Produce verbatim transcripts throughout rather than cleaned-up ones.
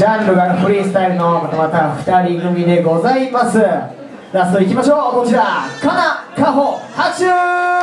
ジャンルがフリースタイルのまたまたふたり組でございます。ラストいきましょう。こちらかなかほ拍手。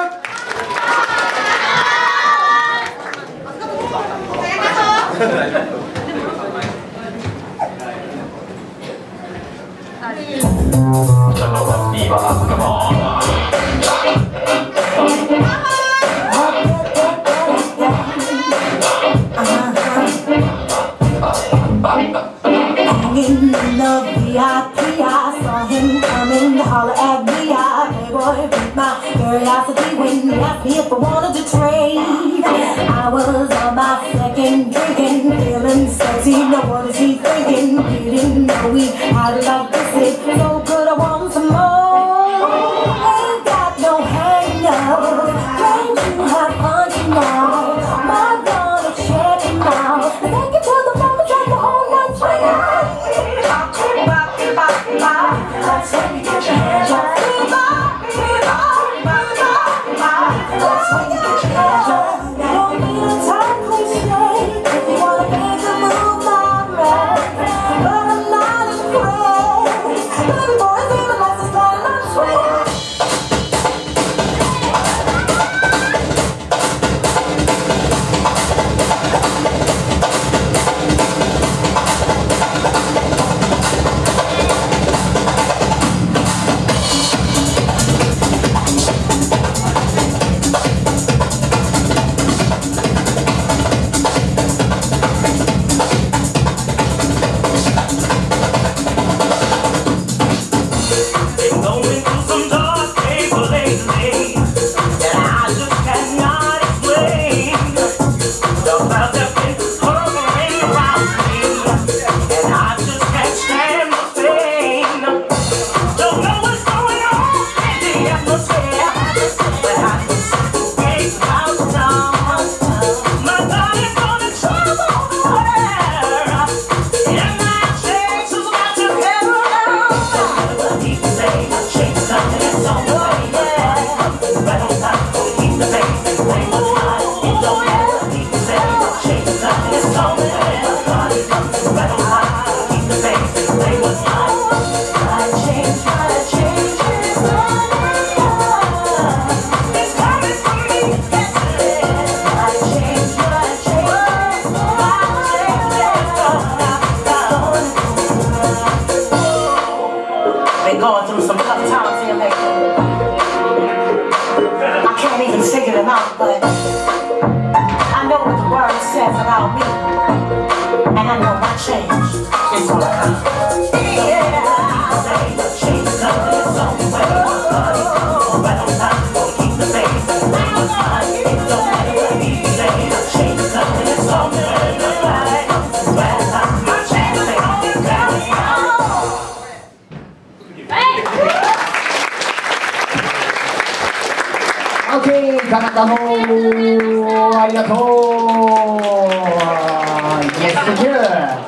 In the V I P, I saw him coming to holler at me. I playboy piqued my curiosity when he asked me if I wanted to trade. I was on my second drinking, feeling sexy. Now what is he thinking? Didn't know we had it like this. It's so good, I want some more. Ain't got no hang up. Can't you have fun tonight? My gonna check him out. Take it to the moment, like the whole night swing. That's when you get your hands up. That's when you get your hands up. Don't need a time cliche if you wanna make a move, my right. But I'm not afraid. Baby boy, baby, let's just let it up, going through some tough times here lately. I can't even figure them out, but I know what the word says about me, and I know my change is gonna come. Yeah, I say the change is coming its own way. Right on time, gonna keep the faith. What's mine? It don't matter what he say. The change is coming its own way. Right on time, my change is coming down. OK、かなかほありがとう。イエス、センキュー。